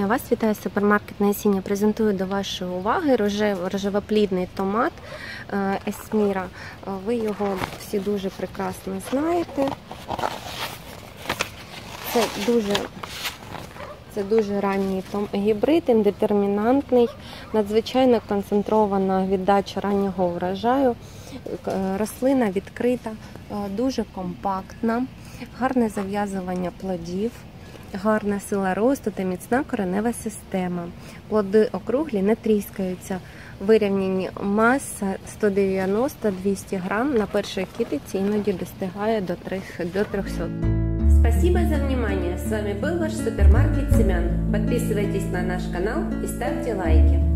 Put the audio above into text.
Вас вітає супермаркет Насіння. Презентую до вашої уваги рожевоплідний томат Есміра. Ви його всі дуже прекрасно знаєте. Це дуже ранній гібрид, індетермінантний, надзвичайно концентрована віддача раннього врожаю. Рослина відкрита, дуже компактна, гарне зав'язування плодів, гарна сила росту та міцна коренева система. Плоди округлі, не тріскаються. Вирівняні маса 190-200 грам, на першій китиці іноді достигає до 300. Спасибо за внимание. С вами был ваш супермаркет семян. Подписывайтесь на наш канал и ставьте лайки.